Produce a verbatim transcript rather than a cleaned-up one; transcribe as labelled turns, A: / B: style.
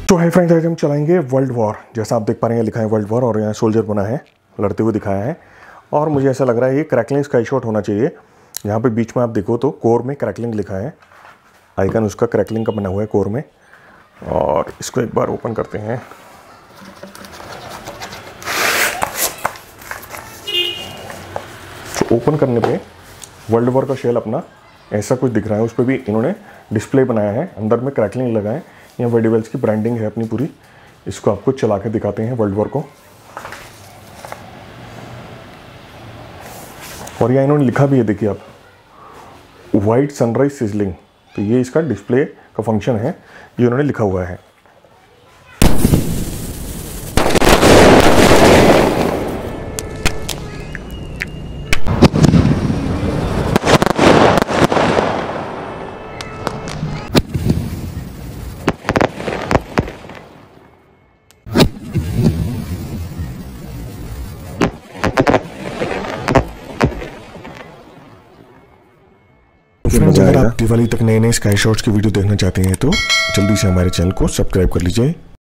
A: तो hi friends, आज हम चलाएंगे वर्ल्ड वॉर। जैसा आप देख पा रहे हैं लिखा है वर्ल्ड वॉर और यहाँ सोल्जर बना है, लड़ते हुए दिखाया है। और मुझे ऐसा लग रहा है ये क्रैकलिंग स्काई शॉट होना चाहिए। यहाँ पे बीच में आप देखो तो कोर में क्रैकलिंग लिखा है, आइकन उसका क्रैकलिंग का बना हुआ है कोर में। और इसको एक बार ओपन करते हैं। तो ओपन करने पे वर्ल्ड वॉर का शेल अपना ऐसा कुछ दिख रहा है। उस पर भी इन्होंने डिस्प्ले बनाया है, अंदर में क्रैकलिंग लगा है। यहाँ वेडिवेल्स की ब्रांडिंग है अपनी पूरी। इसको आपको चला के दिखाते हैं वर्ल्ड वॉर को। और यहाँ इन्होंने लिखा भी है, देखिए आप, वाइट सनराइज सिजलिंग। तो ये इसका डिस्प्ले का फंक्शन है, ये उन्होंने लिखा हुआ है। अगर आप दिवाली तक नए नए स्काई शॉट्स की वीडियो देखना चाहते हैं तो जल्दी से हमारे चैनल को सब्सक्राइब कर लीजिए।